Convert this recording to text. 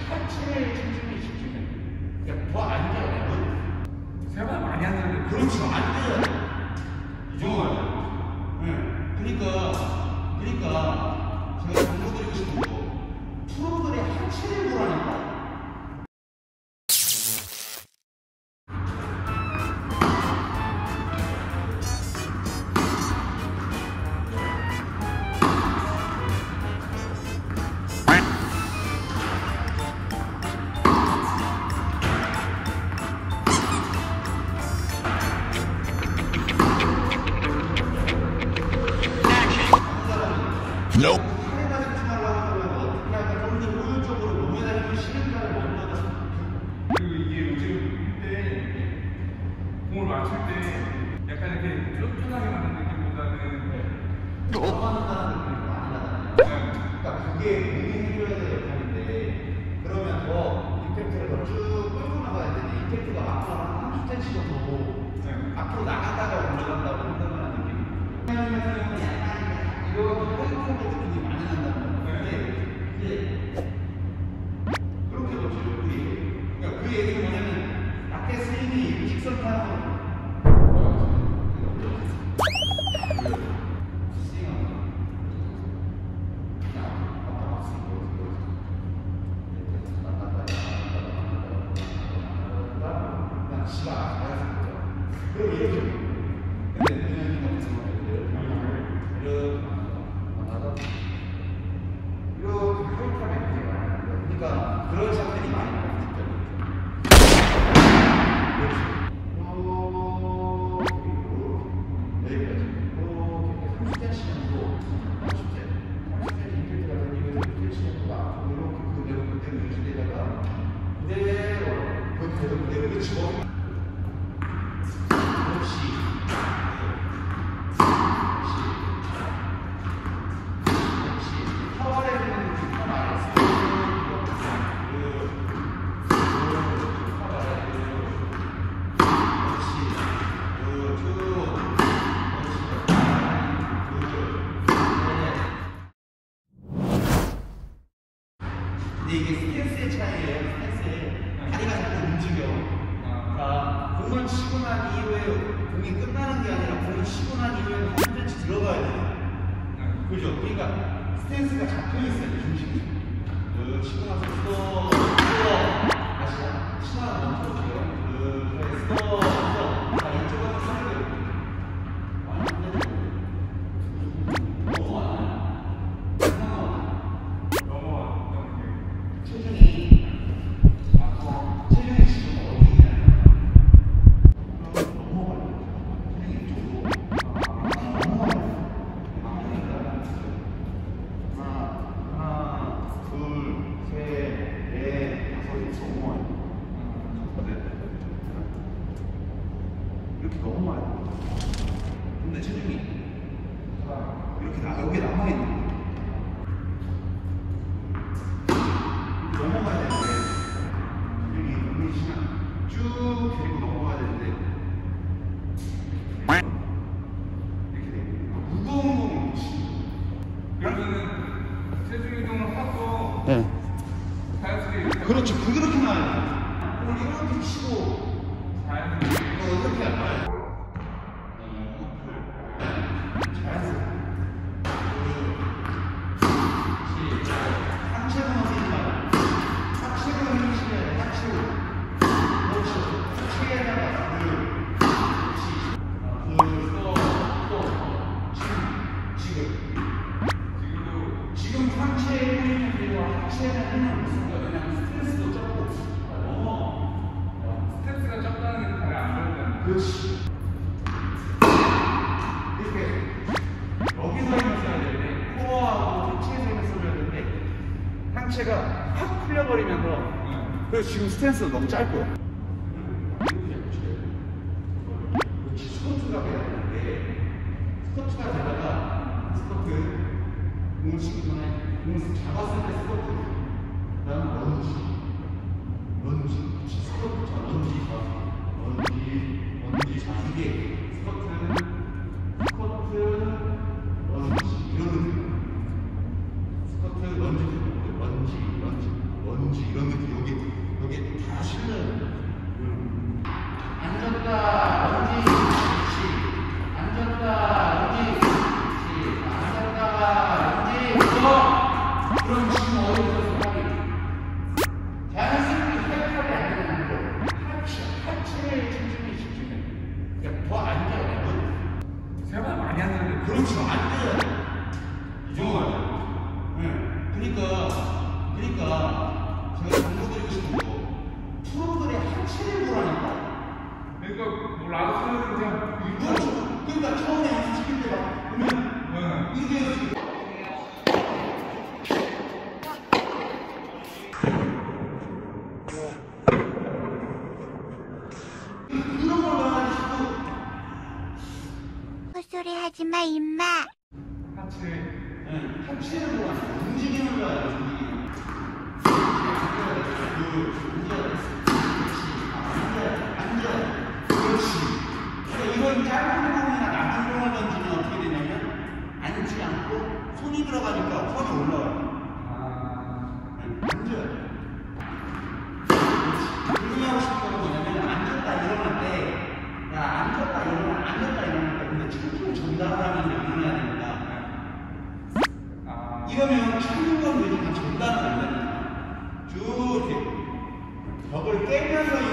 하체 체중이 집중해. 그러니까 더 앉아야 생각보다 많이 앉는데. 그렇죠. 앉아야 돼. 이 정도야. 네. 그러니까 제가 정보드리고 싶은 거 프로들의 하체를 보라니까. Nope. 그리고 이게 요즘 때 공을 맞출 때 약간 이렇게 쫀쫀하게 맞는 느낌보다는 넘어간다는 느낌이 많이 나잖아요. 그러니까 그게 몸이 해줘야 될 역할인데 그러면 더 임팩트를 더 쭉 끌고 나가야 되는데 임팩트가 앞으로 한 30cm 더 앞으로 나갔다가 올라간다고 생각하는 느낌이 생각하면 약간 이렇게 펼쳐진 느낌이 많이 난다는 건데 이제 그렇게 보죠. 그러니까 그 얘기는 뭐냐면 라켓 스윙이 직선 타는 그럼 이렇게 근데 은현이 같은 경우는 이렇게 만나서 이렇게 하이탑에 되게 많이 나요. 그러니까 그런 샷들이 많이 나요. 여기까지 이렇게 30cm 정도 30cm 임팩트가 던지고 30cm 앞으로 이렇게 그대로 유지되다가 그대로 집어 근데 이게 스탠스의 차이예요. 스탠스에 다리가 자꾸 움직여. 그러니까 공을 치고 난 이후에 공이 끝나는 게 아니라 공을 치고 난 이후에 3cm 들어가야 돼요. 그죠? 그러니까 스탠스가 잡혀 있어요. 중심이. 치고 나서 스톱, 다시 치고 나서 멈춰주세요. 스톱, 스톱. 자, 이쪽은 사이드. 완전 이렇게 넘어와요. 근데 체중이 이렇게 여기 남아있는 거예요. 이렇게 넘어가야 되는데 체중이 몸이 쭉 데리고 넘어가야 되는데 이렇게 돼요. 무거운 공을 치고 그러면은 체중 이동을 하고 자연스럽게 그렇죠. 그렇게 나와야 돼요. 공을 이렇게 치고 자연스럽게 이렇게 안 나와요. 지금 상체의 힘이 그리고 하체의 힘은 무슨 거예요? 그냥 스트레스도 적고 스트레스가 적다는 게 다리 안 걸리잖아. 그렇지. 이렇게 여기서 힘을 써야 되는데 코어하고 하체에서 힘을 써야 되는데 상체가 확 풀려버리면서 그래서 지금 스탠스가 너무 짧고요. 스쿼트가 돼야 되는데 스쿼트가 되다가 스쿼트 공을 치기 전에 공을 잡았을 때 스쿼트 그 다음 런지 스쿼트 런지 자 이게 스쿼트 런지 이런 느낌 스쿼트 런지 이런 느낌 하지 마, 임마. 하체. 네, 하체를 보고 움직이는 거야, 움직이는 거. 그렇지. 그러니까 이런 짧은 공이나 낮은 공을 던지면 어떻게 되냐면 앉지 않고 손이 들어가니까 손이 올라와요. 앉아야 돼. 운동하고 싶은 건 뭐냐면 앉았다 일어날 때, 야 앉았다 일어나, 앉았다 일어날 때, 근데 천천히 전달하면 일어나야 됩니다. 이러면 찾는 건 되지만 전달은 안 됩니다. 쭉 이렇게 벽을 깨면서